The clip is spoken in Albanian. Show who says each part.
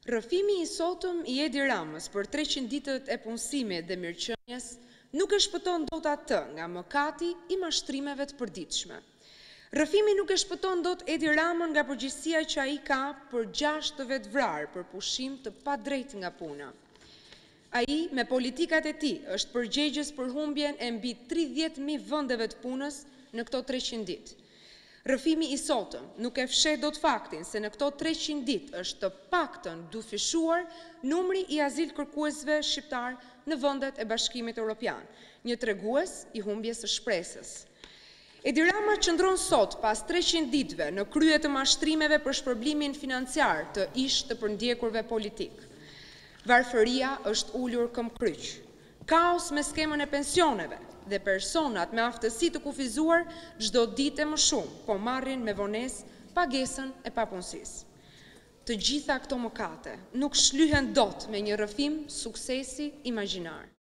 Speaker 1: Rrëfimi i sotëm i Edi Ramës për 300 ditët e punësimit dhe mirëqenies nuk e shpëton dot atë nga mëkati i mashtrimeve të përditshme. Rrëfimi nuk e shpëton dot Edi Ramën nga përgjegjësia që ai ka për 6 të vetë vrarë për pushim të padrejtë nga puna. Ai, me politikat e tij, është përgjegjës për humbjen e mbi 30.000 vendeve të punës në këto 300 ditë. Rrëfimi i sotëm nuk e fshet dot faktin se në këto 300 ditë është të paktën dyfishuar numri i azil kërkuesve shqiptar në vendet e Bashkimit Evropian, një tregues i humbjes së shpresës. Edi Rama qëndron sot pas 300 ditëve në krye të mashtrimeve për shpërblimin financiar të ish të përndjekurve politik. Varfëria është ulur këmbkryq. Kaos me skemën e pensioneve dhe personat me aftësi të kufizuar çdo ditë më shumë, po marrin me vonesë pagesën e papunësisë. Të gjitha këto mëkate nuk shlyhen dot me një rrëfim suksesi imagjinar.